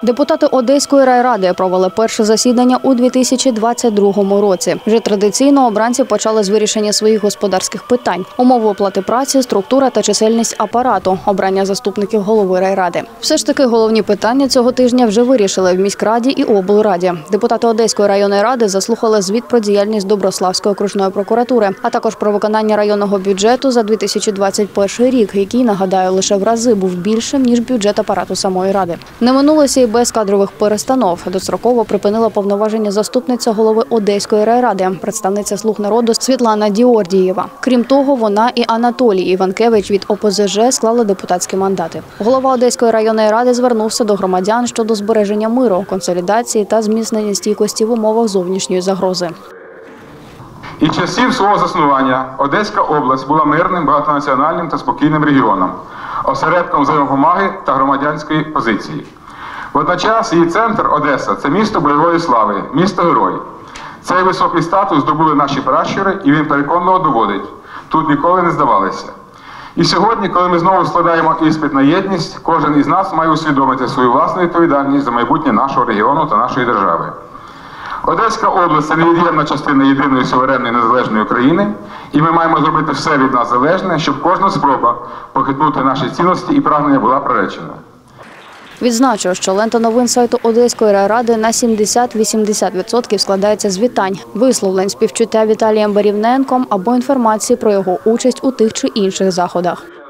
Депутати Одеської райради провели перше засідання у 2022 році. Вже традиційно обранці почали з вирішення своїх господарських питань – умови оплати праці, структура та чисельність апарату, обрання заступників голови райради. Все ж таки головні питання цього тижня вже вирішили в міськраді і облраді. Депутати Одеської районної ради заслухали звіт про діяльність Доброславської окружної прокуратури, а також про виконання районного бюджету за 2021 рік, який, нагадаю, лише в рази був більшим, ніж бюджет апарату самої ради. Не минулося і без кадрових перестанов. Достроково припинила повноваження заступниця голови Одеської райради, представниця «Слуг народу» Світлана Діордієва. Крім того, вона і Анатолій Іванкевич від ОПЗЖ склали депутатські мандати. Голова Одеської районної ради звернувся до громадян щодо збереження миру, консолідації та зміцнення стійкості в умовах зовнішньої загрози. Із часів свого заснування Одеська область була мирним, багатонаціональним та спокійним регіоном, осередком взаємопомоги та громадянської позиції. Водночас її центр Одеса – це місто бойової слави, місто-герой. Цей високий статус здобули наші пращури, і він переконливо доводить – тут ніколи не здавалися. І сьогодні, коли ми знову складаємо іспит на єдність, кожен із нас має усвідомити свою власну відповідальність за майбутнє нашого регіону та нашої держави. Одеська область – це невід'ємна частина єдиної суверенної незалежної України, і ми маємо зробити все від нас залежне, щоб кожна спроба похитнути наші цінності і прагнення була приречена. Відзначу, що лента новин сайту Одеської райради на 70-80% складається з вітань, висловлень співчуття Віталієм Барівненком або інформації про його участь у тих чи інших заходах.